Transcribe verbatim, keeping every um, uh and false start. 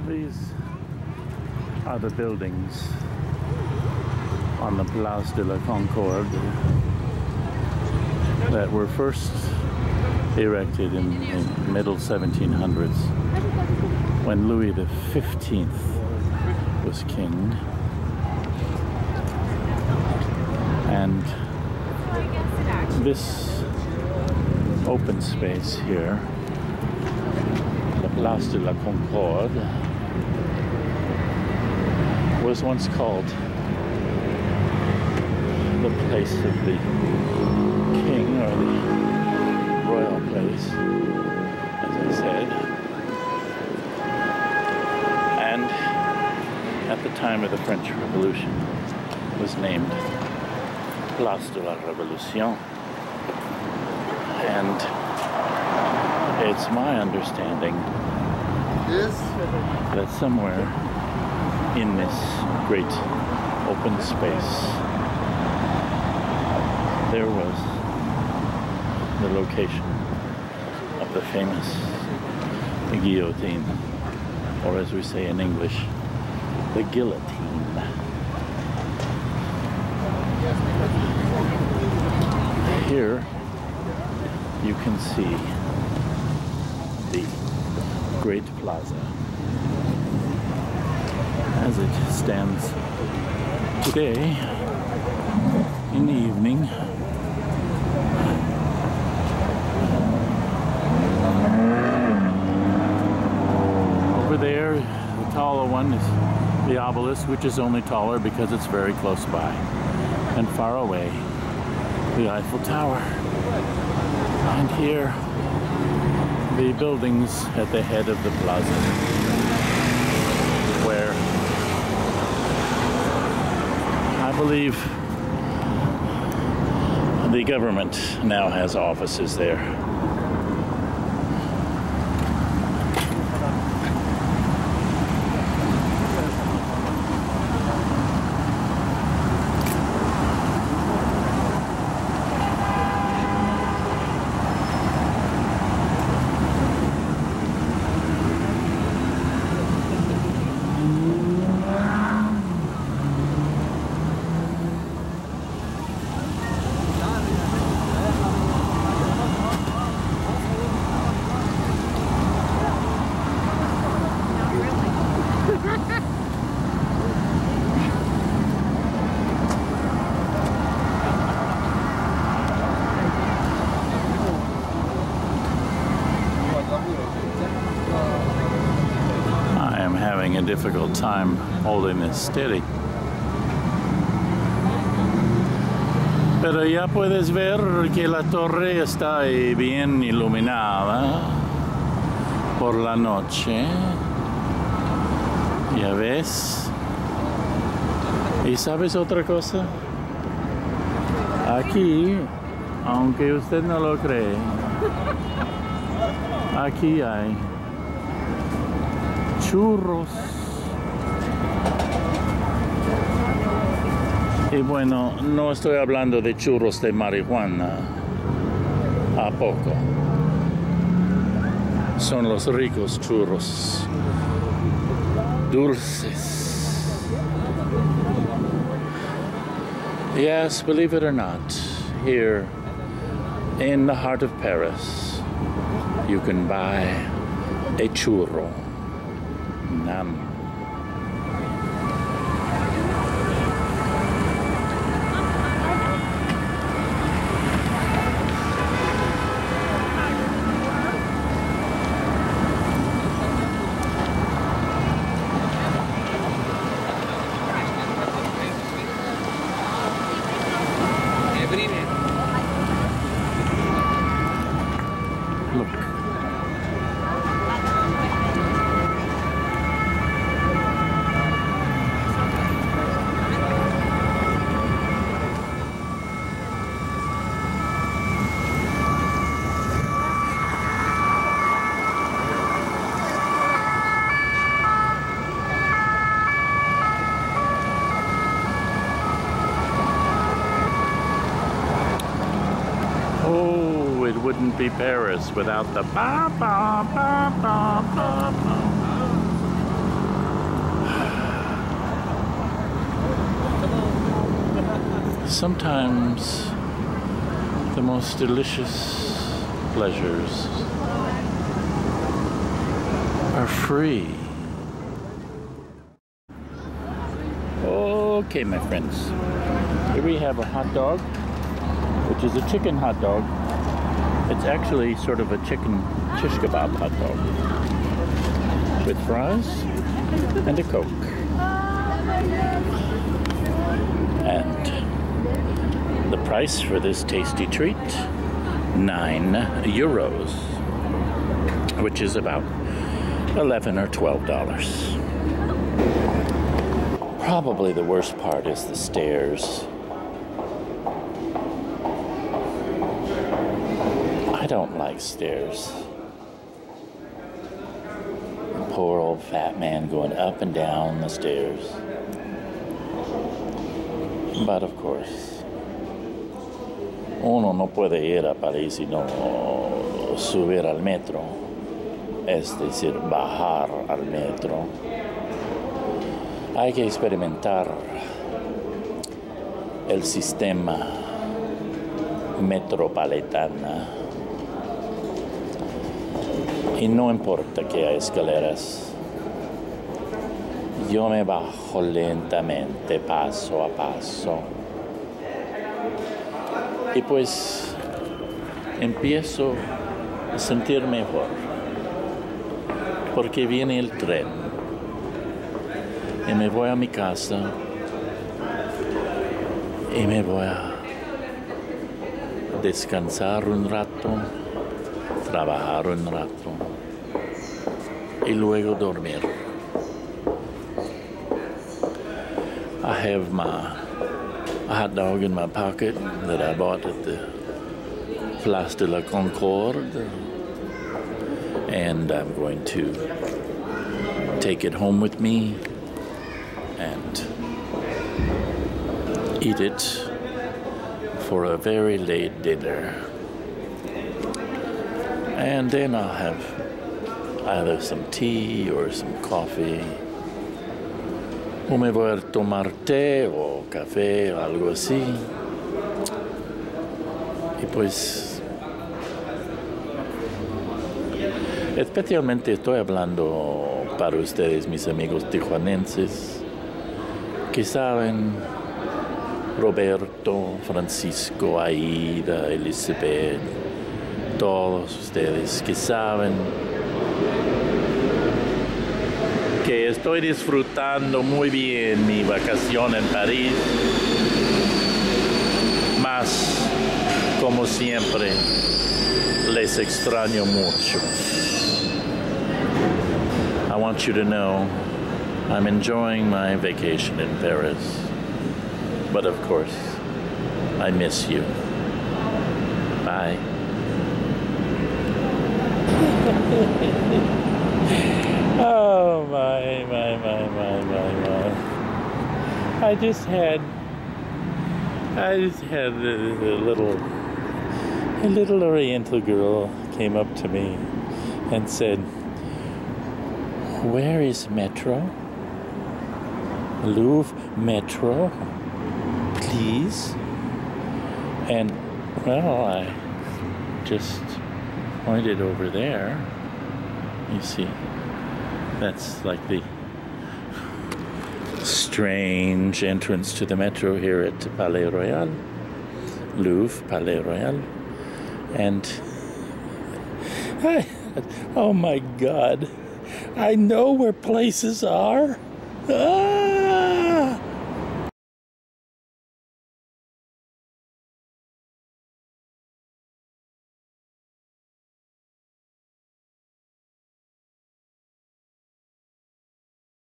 These are the buildings on the Place de la Concorde that were first erected in the middle seventeen hundreds when Louis the fifteenth was king. And this open space here, the Place de la Concorde, was once called the place of the king, or the royal place, as I said. And at the time of the French Revolution, it was named Place de la Révolution. And it's my understanding that somewhere in this great open space there was the location of the famous guillotine, or as we say in English, the guillotine. Here you can see the Great Plaza as it stands today in the evening. Over there, the taller one is the obelisk, which is only taller because it's very close by. And far away, the Eiffel Tower. And here, the buildings at the head of the plaza, where I believe the government now has offices there. A difficult time holding this steady. Pero ya puedes ver que la torre está bien iluminada por la noche. Ya ves. ¿Y sabes otra cosa? Aquí, aunque usted no lo cree, aquí hay churros. Y bueno, no estoy hablando de churros de marihuana, ¿a poco? Son los ricos churros, dulces. Yes, believe it or not, here in the heart of Paris, you can buy a churro. Nam. Look. Wouldn't be Paris without the ba ba ba ba ba ba. Sometimes the most delicious pleasures are free. Okay, my friends, here we have a hot dog, which is a chicken hot dog. It's actually sort of a chicken shish kebab hot dog with fries and a Coke. And the price for this tasty treat, nine euros, which is about eleven or twelve dollars. Probably the worst part is the stairs. I don't like stairs. Poor old fat man going up and down the stairs. But of course, uno no puede ir a París y no subir al metro. Es decir, bajar al metro. Hay que experimentar el sistema metropolitain. Y no importa que hay escaleras, yo me bajo lentamente, paso a paso. Y pues empiezo a sentir mejor, porque viene el tren. Y me voy a mi casa y me voy a descansar un rato, trabajar un rato y luego dormir. I have my hot dog in my pocket that I bought at the Place de la Concorde, and I'm going to take it home with me and eat it for a very late dinner. And then I'll have either some tea or some coffee. O me voy a tomar té o café o algo así. Y pues, especialmente estoy hablando para ustedes, mis amigos tijuanenses, que saben, Roberto, Francisco, Aida, Elizabeth, todos ustedes que saben que estoy disfrutando muy bien mi vacación en París, mas como siempre les extraño mucho. I want you to know I'm enjoying my vacation in Paris, but of course I miss you. Bye. Oh my, my, my, my, my, my. I just had, I just had a, a little, a little Oriental girl came up to me and said, "Where is metro? Louvre metro, please?" And, well, I just pointed over there. You see, that's like the strange entrance to the metro here at Palais Royal, Louvre, Palais Royal. And, I, oh my God, I know where places are. Ah!